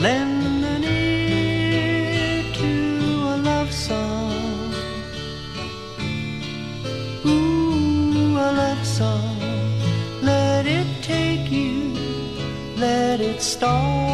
Lend an ear to a love song. Ooh, a love song. Let it take you, let it start.